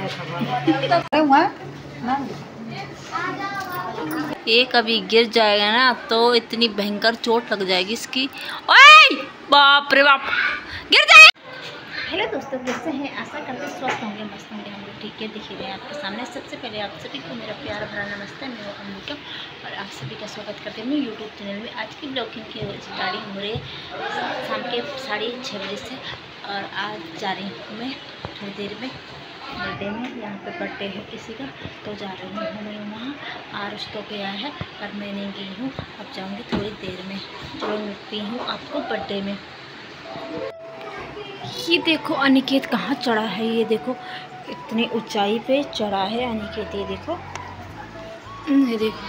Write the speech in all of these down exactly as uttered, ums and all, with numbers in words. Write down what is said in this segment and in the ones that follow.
ये कभी गिर जाएगा ना तो इतनी भयंकर चोट लग जाएगी इसकी। ओए बाप रे बाप, गिर जाए। हेलो दोस्तों, कैसे हैं? आशा करते स्वस्थ होंगे, मस्त होंगे। हम लोग ठीक है, दिख रहे हैं आपके सामने। सबसे पहले आप सभी को मेरा प्यार भरा नमस्ते। मैं अम्बिका और आप सभी का स्वागत करते हैं मेरे यूट्यूब चैनल में। आज की ब्लॉगिंग की स्टार्टिंग हो रही है शाम के साढ़े छः बजे से और आज जा रही हूँ मैं थोड़ी देर में बर्थडे में। यहाँ पे बर्थडे है किसी का तो जा रही हूँ मैं वहाँ। आरुष तो गया है पर मैं नहीं गई हूँ, अब जाऊँगी थोड़ी देर में। चलो मिलती हूँ आपको बर्थडे में। ये देखो अनिकेत कहाँ चढ़ा है, ये देखो इतनी ऊंचाई पे चढ़ा है अनिकेत। ये देखो, ये देखो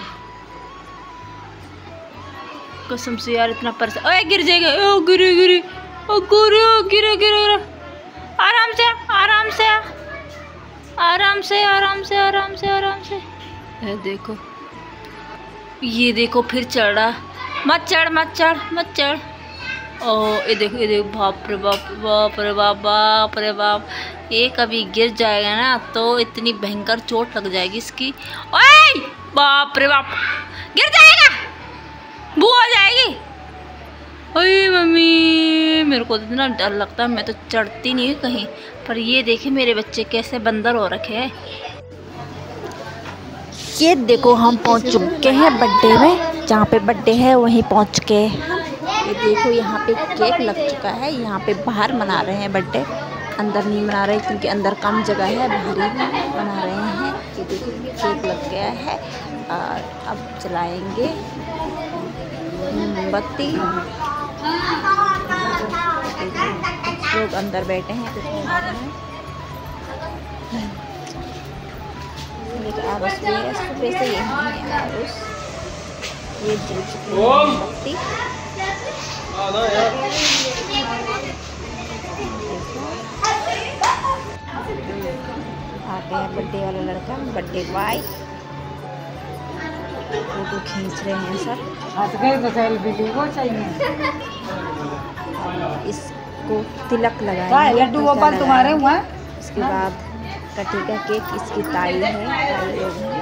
कसम से यार इतना परस। ओए गिर जाएगा, ओ गिरे गिरे ओ गिरे गिरे गिरे। आराम से आराम से आराम से आराम से आराम से आराम से। ये देखो, ये देखो फिर चढ़ रहा। मत चढ़ मत चढ़ मत चढ़। ओ ये देखो, ये देखो, बाप रे बाप, बाप रे बाप, बाप रे बाप। ये कभी गिर जाएगा ना तो इतनी भयंकर चोट लग जाएगी इसकी। ओए बाप रे बाप, गिर जाएगा, बू हो जाएगी। ओए मम्मी, मेरे को इतना डर लगता है, मैं तो चढ़ती नहीं हूँ कहीं। पर ये देखिए मेरे बच्चे कैसे बंदर हो रखे हैं। ये देखो हम पहुँच चुके हैं बर्थडे में, जहाँ पे बर्थडे है वहीं पहुँच के। ये देखो यहाँ पे केक लग चुका है। यहाँ पे बाहर मना रहे हैं बर्थडे, अंदर नहीं मना रहे क्योंकि अंदर कम जगह है, बाहर ही मना रहे हैं। ये देखो केक लग गया है और अब जलाएंगे मोमबत्ती। कुछ लोग अंदर बैठे हैं, कुछ मना रहे हैं। आरुष भी है, सुबह से यही है आरुष। ये जल चुकी है मोमबत्ती। आ गया बर्थडे वाला लड़का, बर्थडे बॉय। फोटो खींच रहे हैं सब। इसको तिलक लगाएंगे लड्डू गोपाल तुम्हारे हुआ। इसके बाद कटेगा केक। इसकी ताई है, ताई लोग हैं।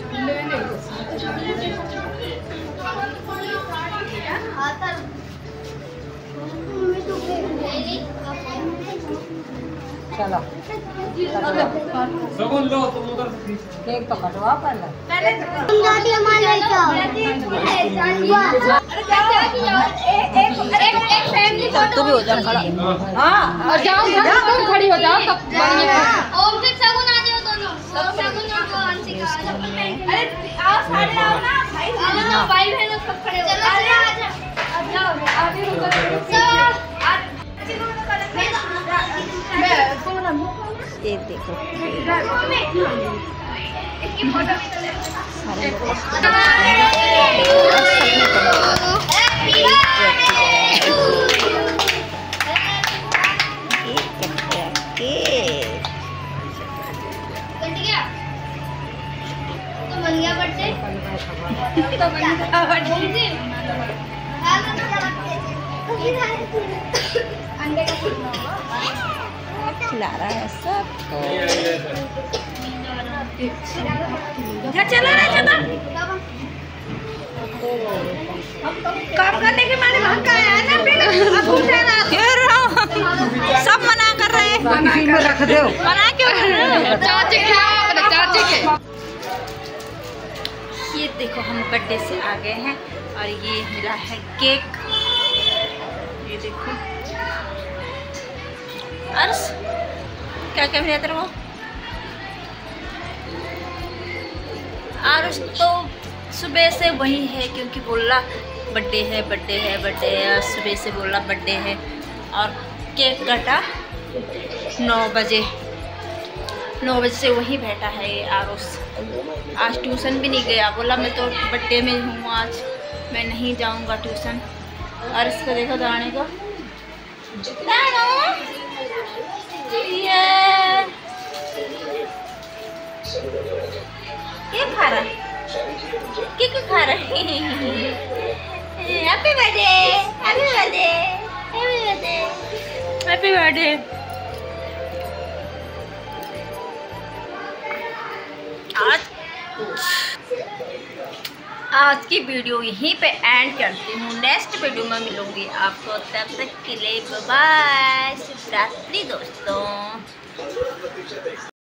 चलो केक तो कटवा पहले पहले तो भी हो जाओ खड़ा। हाँ और जाओ तुम खड़ी हो जाओ तब बढ़िया। ओम फिर सगुन आ जाओ दोनों, सगुन और अंशिका। अरे आओ सारे आओ ना भाई, आओ ना भाई बहन सब खड़े हो। चलो आ जाओ आ जाओ आगे रुको। ये देखो इसकी फोटो भी तो ले। सारे खिला रहा है सबको। चलो ना चलो, काम करने के मारे भाग गया है ना। सब मना कर रहे हैं, रख दो। मना क्यों कर रहे हो? चाची के चाची के। ये देखो हम बर्थडे से आ गए हैं और ये मिला है केक। ये देखो अर्श क्या क्या मिला तेरे को? आरुष तो सुबह से वही है क्योंकि बोल रहा बर्थडे है बर्थडे है बर्थडे है। सुबह से बोल रहा बर्थडे है और केक कटा नौ बजे नौ बजे से वहीं बैठा है ये आरुष। आज ट्यूशन भी नहीं गया, बोला मैं तो बर्थडे में हूँ, आज मैं नहीं जाऊँगा ट्यूशन। और इसको देखो दाने को, ये क्या खा रहा है, क्या क्या खा रहा है? Happy birthday happy birthday happy birthday happy birthday. आज आज की वीडियो यहीं पे एंड करती हूँ। नेक्स्ट वीडियो में मिलूंगी आपको, तब तक के लिए बाय बाय। शुभ रात्रि दोस्तों।